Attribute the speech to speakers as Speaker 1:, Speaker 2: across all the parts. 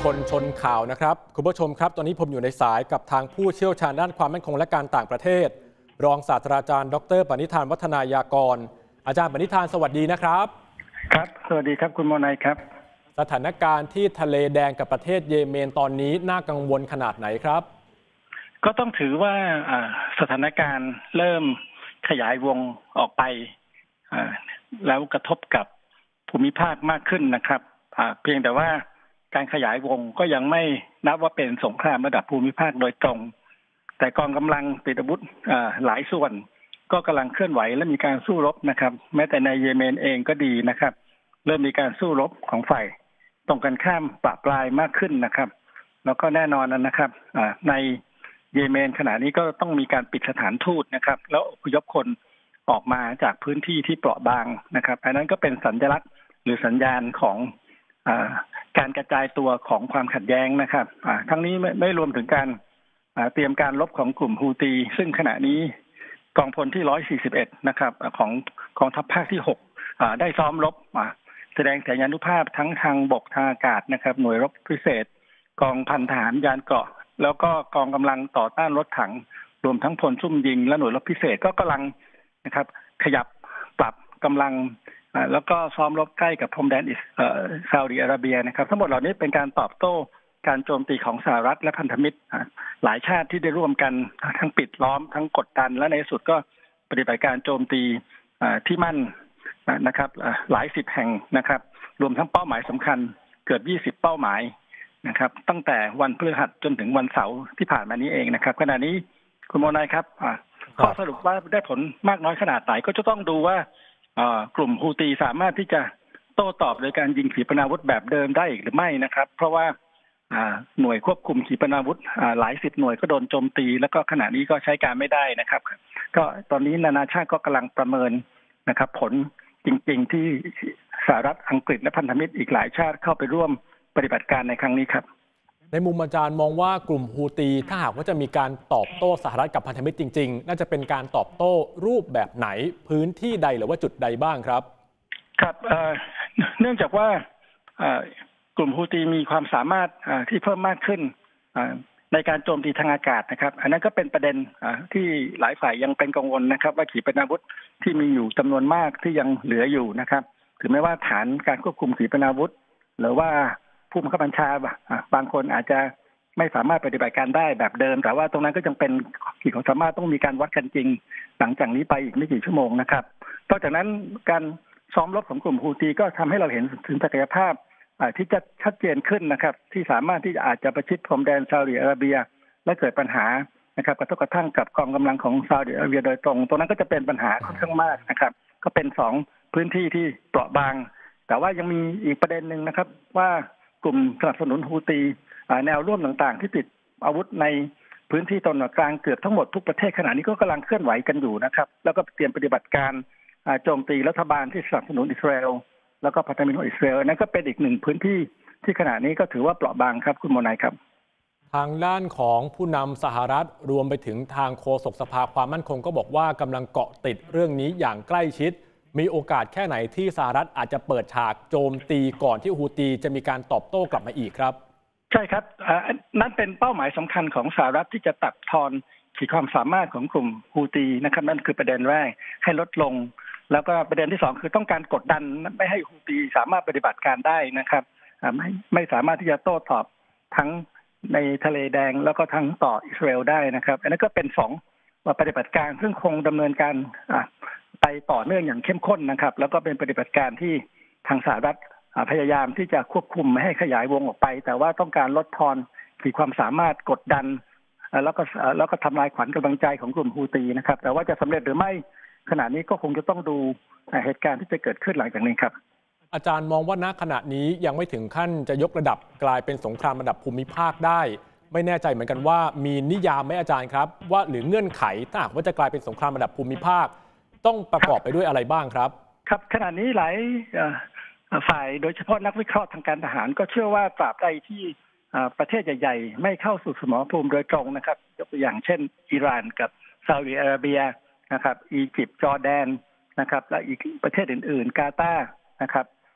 Speaker 1: คนชนข่าวนะครับคุณผู้ชมครับตอนนี้ผมอยู่ในสายกับทางผู้เชี่ยวชาญด้านความมั่นคงและการต่างประเทศรองศาสตราจารย์ดร.ปณิธานวัฒนายากรอาจารย์ปณิธานสวัสดีนะครับ
Speaker 2: ครับสวัสดีครับคุณโมนัยครับ
Speaker 1: สถานการณ์ที่ทะเลแดงกับประเทศเยเมนตอนนี้น่ากังวลขนาดไหนครับ
Speaker 2: ก็ต้องถือว่าสถานการณ์เริ่มขยายวงออกไปแล้วกระทบกับภูมิภาคมากขึ้นนะครับเพียงแต่ว่าการขยายวงก็ยังไม่นับว่าเป็นสงครามระดับภูมิภาคโดยตรงแต่กองกำลังติดอาวุธหลายส่วนก็กำลังเคลื่อนไหวและมีการสู้รบนะครับแม้แต่ในเยเมนเองก็ดีนะครับเริ่มมีการสู้รบของฝ่ายตรงกันข้ามปะปลายมากขึ้นนะครับแล้วก็แน่นอนนะครับในเยเมนขณะนี้ก็ต้องมีการปิดสถานทูตนะครับแล้วอพยพคนออกมาจากพื้นที่ที่เปราะบางนะครับอันนั้นก็เป็นสัญลักษณ์หรือสัญญาณของการกระจายตัวของความขัดแย้งนะครับทั้งนี้ไม่รวมถึงการเตรียมการรบของกลุ่มฮูตีซึ่งขณะนี้กองพลที่141นะครับของกองทัพภาคที่6ได้ซ้อมรบแสดงสัญญานุภาพทั้งทางบกทางอากาศนะครับหน่วยรบพิเศษกองพันทหารยานเกราะแล้วก็กองกำลังต่อต้านรถถังรวมทั้งพลซุ่มยิงและหน่วยรบพิเศษก็กำลังนะครับขยับปรับกำลังแล้วก็ซ้อมรบใกล้กับพรมแดนซาอุดิอาระเบียนะครับทั้งหมดเหล่านี้เป็นการตอบโต้การโจมตีของสหรัฐและพันธมิตรหลายชาติที่ได้ร่วมกันทั้งปิดล้อมทั้งกดดันและในสุดก็ปฏิบัติการโจมตีที่มั่นนะครับหลายสิบแห่งนะครับรวมทั้งเป้าหมายสำคัญเกือบ20เป้าหมายนะครับตั้งแต่วันพฤหัสจนถึงวันเสาร์ที่ผ่านมานี้เองนะครับขณะนี้คุณโมนายครับข้อสรุปว่าได้ผลมากน้อยขนาดไหนก็จะต้องดูว่ากลุ่มฮูตีสามารถที่จะโต้ตอบโดยการยิงขีปนาวุธแบบเดิมได้อีกหรือไม่นะครับเพราะว่าหน่วยควบคุมขีปนาวุธหลายสิบหน่วยก็โดนโจมตีแล้วก็ขณะนี้ก็ใช้การไม่ได้นะครับก็ตอนนี้นานาชาติก็กำลังประเมินนะครับผลจริงๆที่สหรัฐอังกฤษและพันธมิตรอีกหลายชาติเข้าไปร่วมปฏิบัติการในครั้งนี้ครับ
Speaker 1: ในมุมอาจารย์มองว่ากลุ่มฮูตีถ้าหากว่าจะมีการตอบโต้สหรัฐกับพันธมิตรจริงๆน่าจะเป็นการตอบโต้รูปแบบไหนพื้นที่ใดหรือว่าจุดใดบ้างครับ
Speaker 2: ครับเนื่องจากว่ากลุ่มฮูตีมีความสามารถที่เพิ่มมากขึ้นในการโจมตีทางอากาศนะครับอันนั้นก็เป็นประเด็นที่หลายฝ่ายยังเป็นกังวลนะครับว่าขีปนาวุธที่มีอยู่จำนวนมากที่ยังเหลืออยู่นะครับถึงแม้ว่าฐานการควบคุมขีปนาวุธหรือว่าผู้บังคับบัญชาบางคนอาจจะไม่สามารถปฏิบัติการได้แบบเดิมแต่ว่าตรงนั้นก็ยังเป็นขีดความสามารถต้องมีการวัดกันจริงหลังจากนี้ไปอีกไม่กี่ชั่วโมงนะครับนอกจากนั้นการซ้อมรบของกลุ่มฮูตีก็ทำให้เราเห็นถึงศักยภาพที่จะชัดเจนขึ้นนะครับที่สามารถที่อาจจะประชิดพรมแดนซาอุดิอาระเบียและเกิดปัญหานะครับกระทบกระทั่งกับกองกำลังของซาอุดิอาระเบียโดยตรงนั้นก็จะเป็นปัญหาค่อนข้างมากนะครับก็เป็น2พื้นที่ที่เปราะบางแต่ว่ายังมีอีกประเด็นหนึ่งนะครับว่ากลุ่มสนับสนุนฮูตีแนวร่วมต่างๆที่ติดอาวุธในพื้นที่ตอนกลางเกือบทั้งหมดทุกประเทศขณะนี้ก็กำลังเคลื่อนไหวกันอยู่นะครับแล้วก็เตรียมปฏิบัติการโจมตีรัฐบาลที่สนับสนุนอิสราเอลแล้วก็พันธมิตรของอิสราเอลนั่นก็เป็นอีกหนึ่งพื้นที่ที่ขณะนี้ก็ถือว่าเปราะบางครับคุณโมนัยครับ
Speaker 1: ทางด้านของผู้นำสหรัฐรวมไปถึงทางโฆษกสภาความมั่นคงก็บอกว่ากำลังเกาะติดเรื่องนี้อย่างใกล้ชิดมีโอกาสแค่ไหนที่สหรัฐอาจจะเปิดฉากโจมตีก่อนที่ฮูตีจะมีการตอบโต้กลับมาอีกครับ
Speaker 2: ใช่ครับนั่นเป็นเป้าหมายสำคัญของสหรัฐที่จะตัดทอนขีดความสามารถของกลุ่มฮูตีนะครับนั่นคือประเด็นแรกให้ลดลงแล้วก็ประเด็นที่2คือต้องการกดดันไม่ให้ฮูตีสามารถปฏิบัติการได้นะครับไม่สามารถที่จะโต้ตอบทั้งในทะเลแดงแล้วก็ทั้งต่ออิสราเอลได้นะครับอันนั้นก็เป็น2ปฏิบัติการซึ่งคงดำเนินการไปต่อเนื่องอย่างเข้มข้นนะครับแล้วก็เป็นปฏิบัติการที่ทางสหรัฐพยายามที่จะควบคุมไม่ให้ขยายวงออกไปแต่ว่าต้องการลดทอนขีดความสามารถกดดันแล้วก็ทำลายขวัญกำลังใจของกลุ่มฮูตีนะครับแต่ว่าจะสำเร็จหรือไม่ขณะนี้ก็คงจะต้องดูเหตุการณ์ที่จะเกิดขึ้นหลังจากนี้ครับ
Speaker 1: อาจารย์มองว่าณขณะนี้ยังไม่ถึงขั้นจะยกระดับกลายเป็นสงครามระดับภูมิภาคได้ไม่แน่ใจเหมือนกันว่ามีนิยามไหมอาจารย์ครับว่าหรือเงื่อนไขถ้าหากว่าจะกลายเป็นสงครามระดับภูมิภาคต้องประกอบไปด้วยอะไรบ้างครับ
Speaker 2: ครับขณะนี้หลายฝ่ายโดยเฉพาะนักวิเคราะห์ทางการทหารก็เชื่อว่าตราบใดที่ประเทศใหญ่ๆไม่เข้าสู่สมรภูมิโดยตรงนะครับยกตัวอย่างเช่นอิหร่านกับซาอุดิอาระเบียนะครับอียิปต์จอร์แดนนะครับและอีกประเทศอื่นๆกาตาร์นะครับ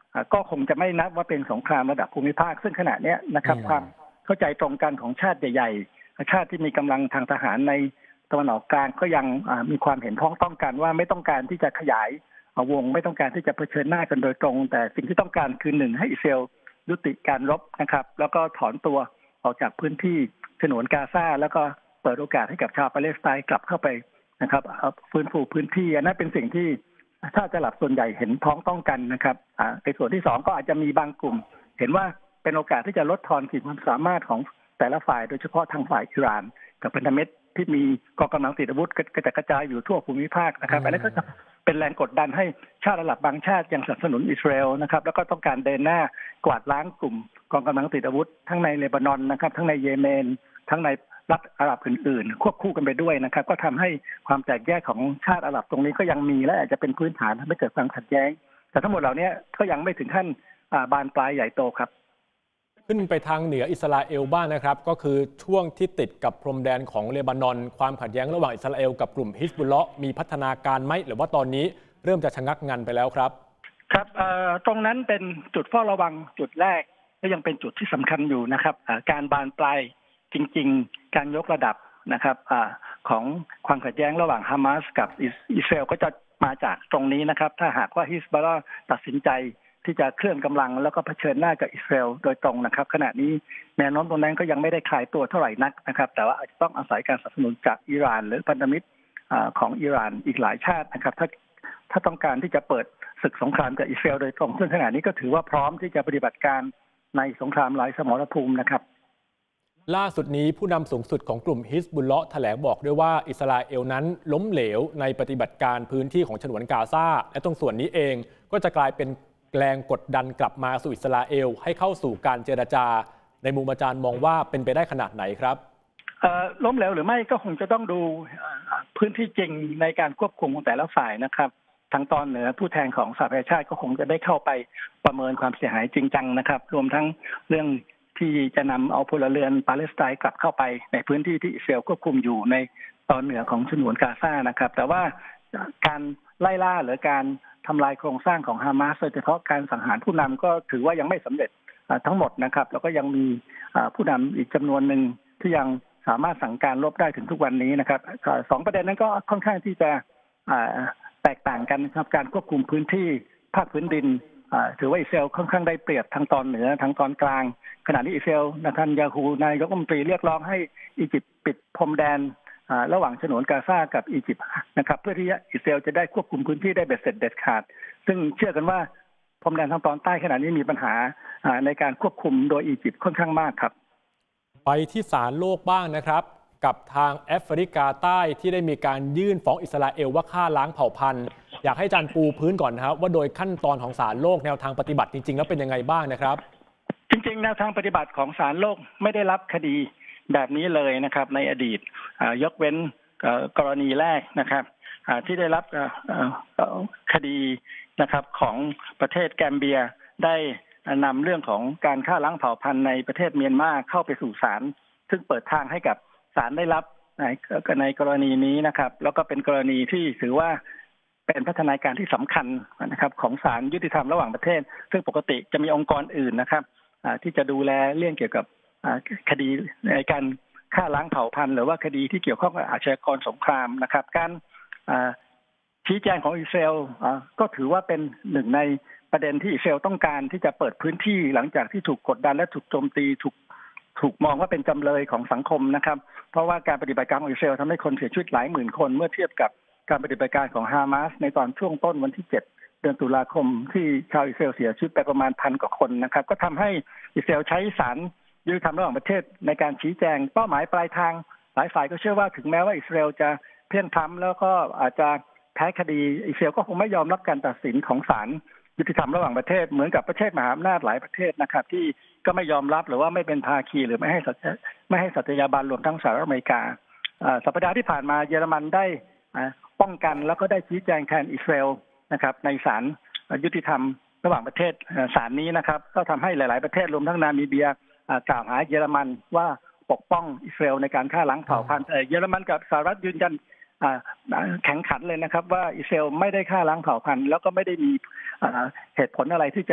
Speaker 2: ก็คงจะไม่นับว่าเป็นสงครามระดับภูมิภาคซึ่งขณะนี้นะครับความเข้าใจตรงกันของชาติใหญ่ๆชาติที่มีกำลังทางทหารในตะวันออกกลางก็ยังมีความเห็นพ้องต้องกันว่าไม่ต้องการที่จะขยายวงไม่ต้องการที่จะเผชิญหน้ากันโดยตรงแต่สิ่งที่ต้องการคือหนึ่งให้อิสราเอลยุติการรบนะครับแล้วก็ถอนตัวออกจากพื้นที่ฉนวนกาซาแล้วก็เปิดโอกาสให้กับชาวปาเลสไตน์กลับเข้าไปนะครับฟื้นฟูพื้นที่อันนั้นเป็นสิ่งที่ถ้าจะหลับส่วนใหญ่เห็นพ้องต้องกันนะครับในส่วนที่สองก็อาจจะมีบางกลุ่มเห็นว่าเป็นโอกาสที่จะลดทอนขีดความสามารถของแต่ละฝ่ายโดยเฉพาะทางฝ่ายอิหร่านกับพันธมิตรที่มีกองกำลังติดอาวุธกระจายอยู่ทั่วภูมิภาคนะครับอันนี้ก็จะเป็นแรงกดดันให้ชาติอาหรับบางชาติยังสนับสนุนอิสราเอลนะครับแล้วก็ต้องการเดินหน้ากวาดล้างกลุ่มกองกำลังติดอาวุธทั้งในเลบานอนนะครับทั้งในเยเมนทั้งในรัฐอาหรับอื่นๆควบคู่กันไปด้วยนะครับก็ทำให้ความแตกแยกของชาติอาหรับตรงนี้ก็ยังมีและอาจจะเป็นพื้นฐานทำให้เกิดความขัดแย้งแต่ทั้งหมดเหล่านี้ก็ยังไม่ถึงขั้นบานปลายใหญ่โตครับ
Speaker 1: ขึ้นไปทางเหนืออิสราเอลบ้างนะครับก็คือช่วงที่ติดกับพรมแดนของเลบานอนความขัดแย้งระหว่างอิสราเอลกับกลุ่มฮิซบุลเลาะห์มีพัฒนาการไหมหรือว่าตอนนี้เริ่มจะชะงักงันไปแล้วครับ
Speaker 2: ครับตรงนั้นเป็นจุดเฝ้าระวังจุดแรกและยังเป็นจุดที่สำคัญอยู่นะครับการบานปลายจริงๆการยกระดับนะครับของความขัดแย้งระหว่างฮามาสกับอิสราเอลก็จะมาจากตรงนี้นะครับถ้าหากว่าฮิซบุลเลาะห์ตัดสินใจที่จะเคลื่อนกำลังแล้วก็เผชิญหน้ากับอิสราเอลโดยตรงนะครับขณะนี้แนวโน้มตรงนั้นก็ยังไม่ได้คลายตัวเท่าไหร่นักนะครับแต่ว่าอาจจะต้องอาศัยการสนับสนุนจากอิหร่านหรือพันธมิตรของอิหร่านอีกหลายชาตินะครับถ้าต้องการที่จะเปิดศึกสงครามกับอิสราเอลโดยตรงซึ่งขณะนี้ก็ถือว่าพร้อมที่จะปฏิบัติการในสงครามหลายสมรภูมินะครับ
Speaker 1: ล่าสุดนี้ผู้นำสูงสุดของกลุ่มฮิซบุลเลาะห์แถลงบอกด้วยว่าอิสราเอลนั้นล้มเหลวในปฏิบัติการพื้นที่ของฉนวนกาซาและตรงส่วนนี้เองก็จะกลายเป็นแรงกดดันกลับมาสู่อิสราเอลให้เข้าสู่การเจรจาในมุมอาจารย์มองว่าเป็นไปได้ขนาดไหนครับ
Speaker 2: ล้มเหลวหรือไม่ก็คงจะต้องดูพื้นที่จริงในการควบคุมของแต่ละฝ่ายนะครับทางตอนเหนือผู้แทนของสหประชาชาติก็คงจะได้เข้าไปประเมินความเสียหายจริงจังนะครับรวมทั้งเรื่องที่จะนำเอาพลเรือนปาเลสไตน์กลับเข้าไปในพื้นที่ที่อิสราเอลควบคุมอยู่ในตอนเหนือของฉนวนกาซานะครับแต่ว่าการไล่ล่าหรือการทำลายโครงสร้างของฮามาสโดยเฉพาะการสังหารผู้นำก็ถือว่ายังไม่สำเร็จทั้งหมดนะครับแล้วก็ยังมีผู้นำอีกจำนวนหนึ่งที่ยังสามารถสั่งการรบได้ถึงทุกวันนี้นะครับสองประเด็นนั้นก็ค่อนข้างที่จะแตกต่างกันนะครับการควบคุมพื้นที่ภาคพื้นดินถือว่าอิสราเอลค่อนข้างได้เปรียบทางตอนเหนือทางตอนกลางขณะที่อิสราเอลเนทันยาฮูนายกรัฐมนตรีเรียกร้องให้อียิปต์ปิดพรมแดนระหว่างฉนวนกาซากับอียิปต์นะครับเพื่อที่อิสราเอลจะได้ควบคุมพื้นที่ได้เบ็ดเสร็จเด็ดขาดซึ่งเชื่อกันว่าพรมแดนทางตอนใต้ขณะนี้มีปัญหาในการควบคุมโดยอียิปต์ค่อนข้างมากครับ
Speaker 1: ไปที่ศาลโลกบ้างนะครับกับทางแอฟริกาใต้ที่ได้มีการยื่นฟ้องอิสราเอลว่าฆ่าล้างเผ่าพันธุ์อยากให้อาจารย์ปูพื้นก่อนนะครับว่าโดยขั้นตอนของศาลโลกแนวทางปฏิบัติจริงๆแล้วเป็นยังไงบ้างนะครับ
Speaker 2: จริงๆแนวทางปฏิบัติของศาลโลกไม่ได้รับคดีแบบนี้เลยนะครับในอดีตยกเว้นกรณีแรกนะครับที่ได้รับคดีนะครับของประเทศแกมเบียได้นำเรื่องของการฆ่าล้างเผ่าพันธุ์ในประเทศเมียนมาเข้าไปสู่ศาลซึ่งเปิดทางให้กับศาลได้รับในกรณีนี้นะครับแล้วก็เป็นกรณีที่ถือว่าเป็นพัฒนาการที่สำคัญนะครับของศาลยุติธรรมระหว่างประเทศซึ่งปกติจะมีองค์กรอื่นนะครับที่จะดูแลเรื่องเกี่ยวกับคดีในการฆ่าล้างเผ่าพันธุ์หรือว่าคดีที่เกี่ยวข้องกับอาชญากรสงครามนะครับการชี้แจงของอิสราเอลก็ถือว่าเป็นหนึ่งในประเด็นที่อิสราเอลต้องการที่จะเปิดพื้นที่หลังจากที่ถูกกดดันและถูกโจมตีถูกมองว่าเป็นจำเลยของสังคมนะครับเพราะว่าการปฏิบัติการของอิสราเอลทำให้คนเสียชีวิตหลายหมื่นคนเมื่อเทียบกับการปฏิบัติการของฮามาสในตอนช่วงต้นวันที่7 เดือนตุลาคมที่ชาวอิสราเอลเสียชีวิตไปประมาณ1,000 กว่าคนนะครับก็ทำให้อิสราเอลใช้ศาลยุติธรรมระหว่างประเทศในการชี้แจงเป้าหมายปลายทางหลายฝ่ายก็เชื่อว่าถึงแม้ว่าอิสราเอลจะเพลี่ยงพล้ำแล้วก็อาจจะแพ้คดีอิสราเอลก็คงไม่ยอมรับการตัดสินของศาลยุติธรรมระหว่างประเทศเหมือนกับประเทศมหาอำนาจหลายประเทศนะครับที่ก็ไม่ยอมรับหรือว่าไม่เป็นภาคีหรือไม่ให้สัตยาบันรวมทั้งสหรัฐอเมริกาสัปดาห์ที่ผ่านมาเยอรมันได้ป้องกันแล้วก็ได้ชี้แจงแทนอิสราเอลนะครับในศาลยุติธรรมระหว่างประเทศศาลนี้นะครับก็ทำให้หลายๆประเทศรวมทั้งนามิเบียกล่าวหาเยอรมันว่าปกป้องอิสราเอลในการฆ่าล้างเผ่าพันธุ์เยอรมันกับสหรัฐยืนยันแข็งขันเลยนะครับว่าอิสราเอลไม่ได้ฆ่าล้างเผ่าพันธุ์แล้วก็ไม่ได้มีเหตุผลอะไรที่จะ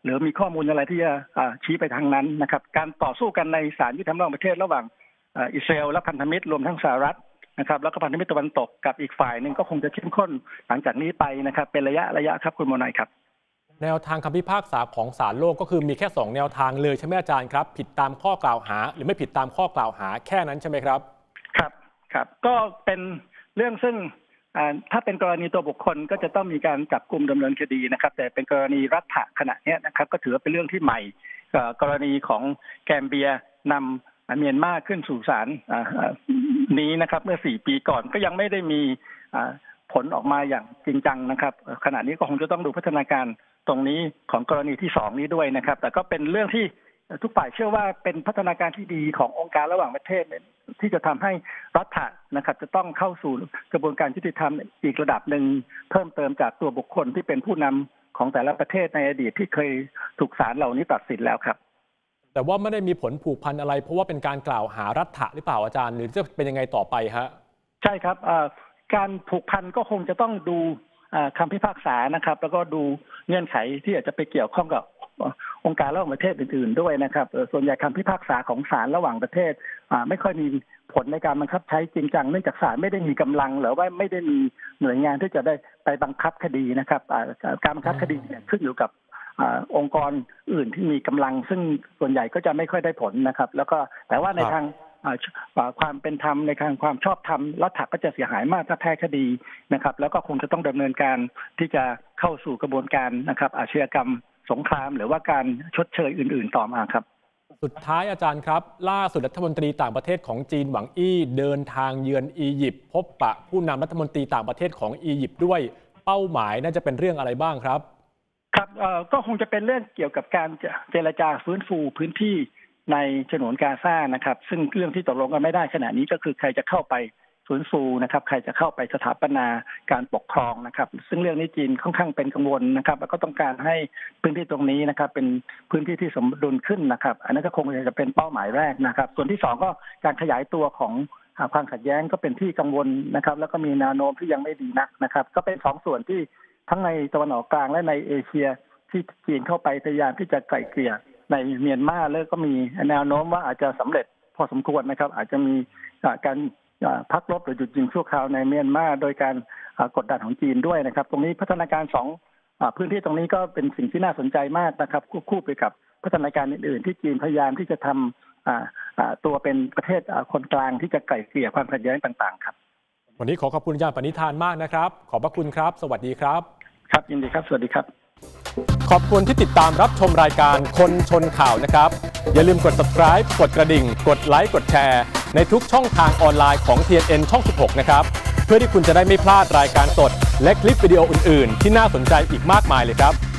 Speaker 2: หรือมีข้อมูลอะไรที่จะชี้ไปทางนั้นนะครับการต่อสู้กันในศาลยุติธรรมระหว่างประเทศระหว่างอิสราเอลและพันธมิตรรวมทั้งสหรัฐนะครับแล้วก็พันธมิตรตะวันตกกับอีกฝ่ายหนึ่งก็คงจะเข้มข้นหลังจากนี้ไปนะครับเป็นระยะครับคุณโมนัยครับ
Speaker 1: แนวทางคำพิพากษาของศาลโลกก็คือมีแค่2แนวทางเลยใช่ไหมอาจารย์ครับผิดตามข้อกล่าวหาหรือไม่ผิดตามข้อกล่าวหาแค่นั้นใช่ไหมครับ
Speaker 2: ครับก็เป็นเรื่องซึ่งถ้าเป็นกรณีตัวบุคคลก็จะต้องมีการจับกุมดำเนินคดีนะครับแต่เป็นกรณีรัฐะขณะนี้นะครับก็ถือว่าเป็นเรื่องที่ใหม่กรณีของแกมเบียนำเมียนมาขึ้นสู่ศาลนี้นะครับเมื่อ4 ปีก่อนก็ยังไม่ได้มีผลออกมาอย่างจริงจังนะครับขณะนี้ก็คงจะต้องดูพัฒนาการตรงนี้ของกรณีที่2นี้ด้วยนะครับแต่ก็เป็นเรื่องที่ทุกฝ่ายเชื่อว่าเป็นพัฒนาการที่ดีขององค์การระหว่างประเทศที่จะทำให้รัฐนะครับจะต้องเข้าสู่กระบวนการยุติธรรมอีกระดับหนึ่งเพิ่มเติมจากตัวบุคคลที่เป็นผู้นำของแต่ละประเทศในอดีตที่เคยถูกศาลเหล่านี้ตัดสินแล้วครับ
Speaker 1: แต่ว่าไม่ได้มีผลผูกพันอะไรเพราะว่าเป็นการกล่าวหารัฐะหรือเปล่าอาจารย์หรือจะเป็นยังไงต่อไปฮะ
Speaker 2: ใช่ครับการผูกพันก็คงจะต้องดูคำพิพากษานะครับแล้วก็ดูเงื่อนไขที่อาจจะไปเกี่ยวข้องกับองค์การระหว่างประเทศอื่นๆด้วยนะครับส่วนใหญ่คำพิพากษาของศาลระหว่างประเทศไม่ค่อยมีผลในการบังคับใช้จริงจังเนื่องจากศาลไม่ได้มีกำลังหรือว่าไม่ได้มีหน่วยงานที่จะได้ไปบังคับคดีนะครับการบังคับคดีขึ้นอยู่กับองค์กรอื่นที่มีกำลังซึ่งส่วนใหญ่ก็จะไม่ค่อยได้ผลนะครับแล้วก็แต่ว่าในทางความเป็นธรรมในทางความชอบธรรมรัฐก็จะเสียหายมากถ้าแพ้คดีนะครับแล้วก็คงจะต้องดำเนินการที่จะเข้าสู่กระบวนการนะครับอาชญากรรมสงครามหรือว่าการชดเชยอื่นๆต่อมาครับ
Speaker 1: สุดท้ายอาจารย์ครับล่าสุดรัฐมนตรีต่างประเทศของจีนหวังอี้เดินทางเยือนอียิปต์พบปะผู้นำรัฐมนตรีต่างประเทศของอียิปต์ด้วยเป้าหมายน่าจะเป็นเรื่องอะไรบ้างครับ
Speaker 2: ครับก็คงจะเป็นเรื่องเกี่ยวกับการเจรจาฟื้นฟูพื้นที่ในฉนวนกาซานะครับซึ่งเรื่องที่ตกลงกันไม่ได้ขณะนี้ก็คือใครจะเข้าไปฟื้นฟูนะครับใครจะเข้าไปสถาปนาการปกครองนะครับซึ่งเรื่องนี้จีนค่อนข้างเป็นกังวลนะครับแล้วก็ต้องการให้พื้นที่ตรงนี้นะครับเป็นพื้นที่ที่สมดุลขึ้นนะครับอันนั้นก็คงจะเป็นเป้าหมายแรกนะครับส่วนที่2ก็การขยายตัวของความขัดแย้งก็เป็นที่กังวลนะครับแล้วก็มีแนวโน้มที่ยังไม่ดีนักนะครับก็เป็น2ส่วนที่ทั้งในตะวันออกกลางและในเอเชียที่จีนเข้าไปพยายามที่จะไกล่เกลี่ยในเมียนมาแล้วก็มีแนวโน้มว่าอาจจะสำเร็จพอสมควรนะครับอาจจะมีการพักรบหรือหยุดยิงชั่วคราวในเมียนมาโดยการกดดันของจีนด้วยนะครับตรงนี้พัฒนาการ2พื้นที่ตรงนี้ก็เป็นสิ่งที่น่าสนใจมากนะครับคู่ไปกับพัฒนาการอื่นๆที่จีนพยายามที่จะทำตัวเป็นประเทศคนกลางที่จะไกล่เกลี่ยความขัดแย้งต่างๆครับ
Speaker 1: วันนี้ขอบคุณอาจารย์ปณิธานมากนะครับขอบพระคุณครับสวัสดีครับ
Speaker 2: ครับยินดีครับสวัสดีครับ
Speaker 1: ขอบคุณที่ติดตามรับชมรายการคนชนข่าวนะครับอย่าลืมกด subscribe กดกระดิ่งกดไลค์กดแชร์ในทุกช่องทางออนไลน์ของ TNN ช่อง 16 นะครับเพื่อที่คุณจะได้ไม่พลาดรายการสดและคลิปวิดีโออื่นๆที่น่าสนใจอีกมากมายเลยครับ